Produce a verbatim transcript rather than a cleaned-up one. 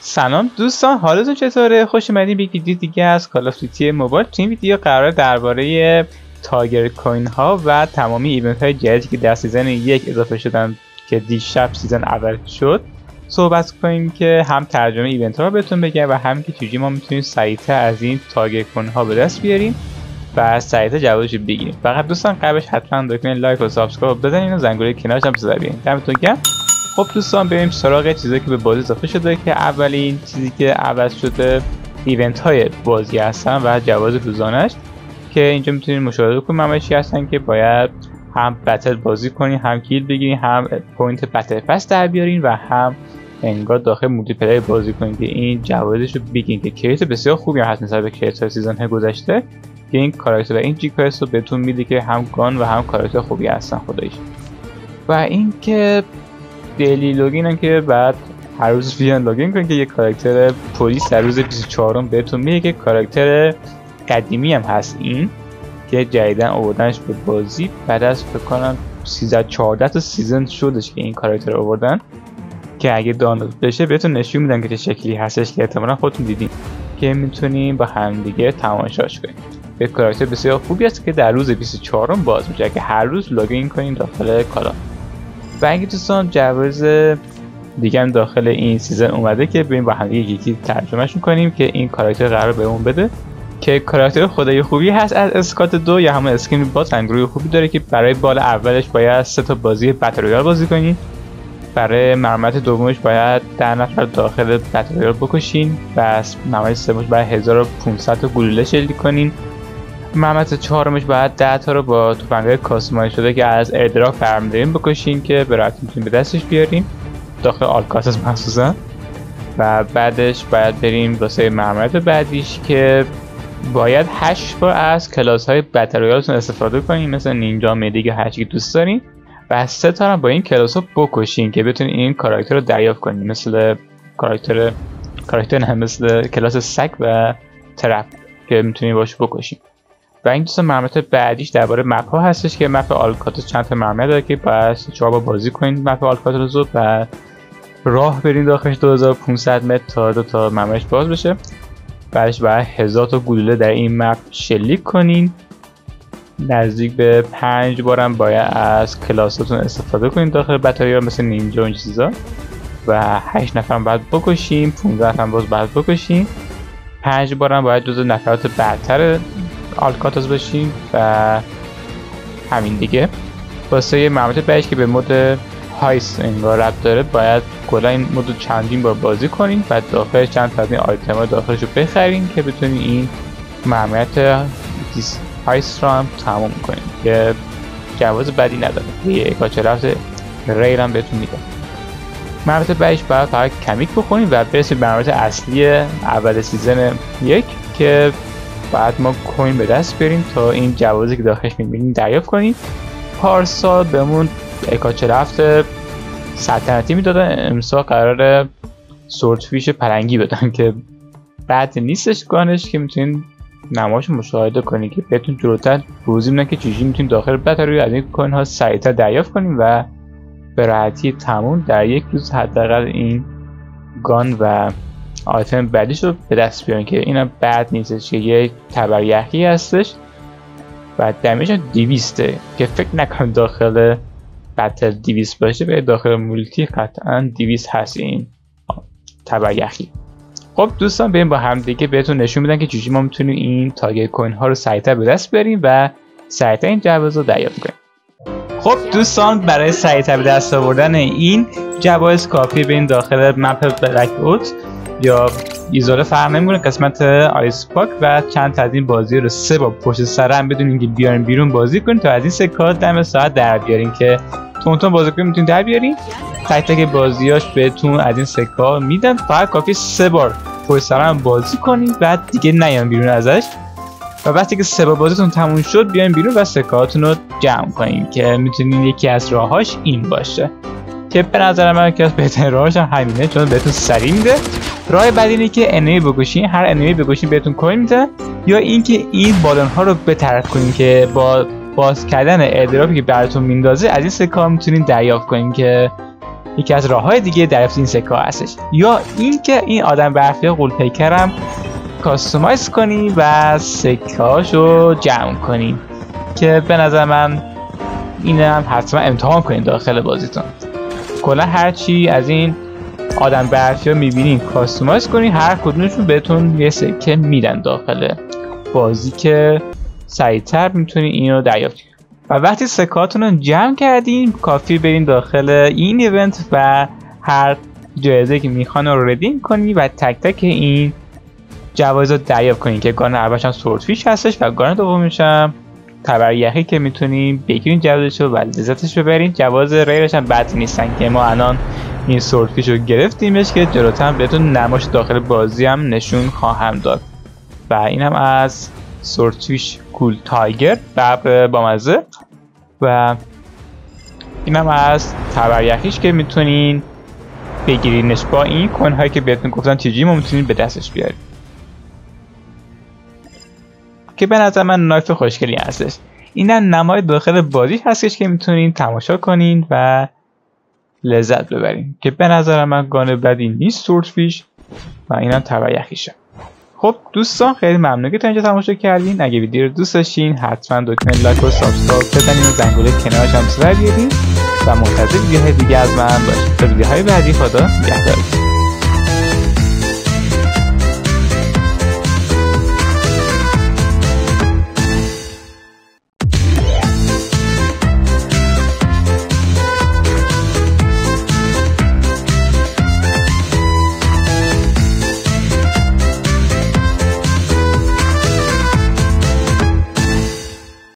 سلام دوستان، حالتون چطوره؟ خوش اومدین به یک ویدیو دیگه از کال آف دیوتی موبایل. تو این ویدیو قراره درباره تاگر کوین ها و تمامی ایونت های جدیدی که در سیزن یک اضافه شدن که دیشب سیزن اول شد صحبت کنیم که هم ترجمه ایونت ها رو بهتون بگم و هم که چجوری ما میتونیم سریعتر از این تاگر کوین ها به دست بیاریم و سریعتر جوابش رو بگیریم. فقط دوستان قبلش حتما لطفاً لایک و سابسکرایب بزنین و زنگوله کنارش هم بزنین. دمتون گرم. خب دوستان بریم سراغ چیزایی که به بازی اضافه شده که اولین چیزی که عوض شده ایونت های بازی هستن و جواز روزانش که اینجا میتونید مشاهده کنید مماشی هستن که باید هم بتل بازی کنین، هم کیل بگیرین، هم پوینت بتل پس در بیارین و هم انگار داخل مولتی پلیر بازی کنین که این جوازش رو بگین که کریت بسیار خوبی هست نسبت به کریت سیزن های گذشته که این کاراکتر و این جی کوست رو بهتون میده که هم گان و هم کاراکتر خوبی هستن خودش. و اینکه دیلی لوگین هم که بعد هر روز بیان لوگین کنین که یک کاراکتر پلیس در روز بیست و چهارم بهتون میگه که کاراکتر قدیمی هم هست این که جدیدن آوردنش به بازی بعد از فکر کنم سیزده چهارده تا سیزن شدش که این کاراکتر آوردن که اگه دانلود بشه بهتون نشون میدن که چه شکلی هستش که احتمالاً خودتون دیدین که میتونیم با هم دیگه تماشاش کنیم. یک کاراکتر بسیار خوبی است که در روز بیست و چهارم باز میشه که هر روز لوگین کنین داخل کالا. و اینکه دوستان جواز دیگه هم داخل این سیزن اومده که بریم با هم دیگه یکی ترجمهش میکنیم که این کاراکتر قرار بهمون بده که کاراکتر خدای خوبی هست از اسکات دو یا همون اسکین با تنگروی خوبی داره که برای بال اولش باید سه تا بازی بتل رویال بازی کنین، برای مرمت دومش باید ده نفر داخل بتل رویال بکشین و مرمت سومش باید هزار و پانصد تا گلوله شلیک کنین، مرمت چهارمش باید ده تا رو با تفنگ‌های کاستومایز شده که از ایردراپ برمی‌دارین بکشین که به راحتی میتونین به دستش بیارین داخل آلکاتس مخصوصا. و بعدش باید بریم واسه مرمت بعدیش که باید هشت بار از کلاس‌های بتل رویالتون استفاده کنین مثل نینجا، مدیگ، هر چی که دوست دارین و سه تا هم با این کلاس‌ها بکشین که بتونین این کاراکتر رو دریافت کنین مثل کاراکتر کاراکتر هم مثل کلاس سگ و ترپ که میتونین باش بکشین. و این دوستان مرمت بعدیش درباره مپ ها هستش که مپ آلکاتوس چند تا مرمت داره که باید چهار بار بازی کنین مپ آلکاتوس رو و راه برین داخلش دو هزار و پانصد متر تا دو تا مرمتش باز بشه. بعدش باید هزار تا گلوله در این مپ شلیک کنین، نزدیک به پنج بارم باید از کلاساتون استفاده کنین داخل بتریا مثل نینجا و این چیزا و هشت نفر باید بکشین، پانزده نفر باز باید بکشین، پنج بارم باید جزو نفرات برتر آلکاتوس باشیم و همین دیگه. واسه یه مرمت بعدش که به مود هایست انگار ربط داره باید کلا این مود چندین بار بازی کنین و داخلش چند تا از این آیتم ها داخلش رو بخرین که بتونین این مرمت هایست رو هم تموم کنین که جواز بدی نداره یه اکاچه رفت ریل هم بهتون میده. مرمت بعدش باید فقط کمیک بخونین و برسید به مرمت اصلی اول سیزن یک که بعد ما کوین به دست بیاریم تا این جوازی که داخلش میبینیم دریافت کنیم. پارسال بهمون اکاچه رفت سلطنتی میدادن، امسال قرار سورتفیش پلنگی بدن که بعد نیستش گانش که میتونین نمایش مشاهده کنید که بهتون جلوتر توضیح میدن که چجوری میتونین داخل بتل از این کوین ها سریعتر دریافت کنیم و به راحتی تموم در یک روز حداقل این گان و آیتم بعدیش رو به دست بیارن که اینم بد نیستش که یک تبریخی هستش و دمیج هم دویسته که فکر نکنم داخل بتل دویست باشه به داخل مولتی قطعا دویست هست این تبریخی. خب دوستان بریم با هم دیگه بهتون نشون میدن که چجوری ما میتونیم این تاگر کوین ها رو سریعتر به دست بیاریم و سریعتر این جواز رو دریافت کنیم. خب دوستان برای سریعتر به دست آوردن این جواز کافی بریم داخل مپ بلک اوت یا ایزوله فرق نمیکنه قسمت آیس پاک و چند تا از این بازی رو سه بار پشت سر هم بدونین که بیارین بیرون بازی کنین تا از این سکه دم ساعت در بیارین که تون تون بازی کنین میتونین در بیارین. تک تک بازیاش بهتون از این سکه میدن، فقط کافی سه بار پشت سر هم بازی کنین بعد دیگه نیان بیرون ازش و وقتی که سه بار بازیتون تموم شد بیاین بیرون و سکه‌هاتون رو جمع کنین که میتونین یکی از راهاش این باشه که به نظر من که از بهترین راهاش هم همینه چون بهتون سریع میده. راه بعد اینه که انمی بکشین، هر انمی بکشین بهتون کوین میده، یا اینکه این بالون ها رو بطرد کنین که با باز کردن ایردراپی که براتون میندازه از این سکه ها میتونین دریافت کنین که یکی از راه‌های دیگه دریافت این سکه هستش. یا اینکه این آدم برفی غول‌پیکر هم کاستومایز کنی و سکه‌هاشو جمع کنی که به نظر من اینم حتما امتحان کنید داخل بازیتون. کلا هر چی از این آدم برفی ها میبینین کاستومایز کنین، هر کدومشون بهتون یه سکه میدن داخل بازی که سریعتر میتونین اینو دریافت کنین. و وقتی سکهاتون رو جمع کردین کافی برین داخل این ایونت و هر جایزه که میخوان رو ردیم کنین و تک تک این جوایز رو دریافت کنین که گان اولش هم سوردفیش هستش و گان دومش هم تبریخی که میتونین بگیرین جوازشو و لذتش ببرین. جواز ریرش هم بد نیستن که ما الان این سوردفیش رو گرفتیمش که جلوتر بهتون نمایش داخل بازی هم نشون خواهم داد. و اینم از سوردفیش کول تایگر ببر با مزه و اینم از تبریخیش که میتونین بگیرینش با این کوین هایی که بهتون گفتن چجوری ما میتونین به دستش بیاریم که به نظر من نایف خوشگلی هستش. اینم نمای داخل بازی هستش که میتونین تماشا کنین و لذت ببرین که به نظر من گان بدی نیست سوردفیش و اینم تبریخیشه. خب دوستان خیلی ممنون که تا اینجا تماشا کردین. اگه ویدیو رو دوست داشتین حتما دکمه لایک و سابسکرایب بزنین و زنگوله کنارش هم سر بیارین و منتظر ویدیوهای دیگه از من باشید. تا ویدیوهای بعدی خدا نگهدار.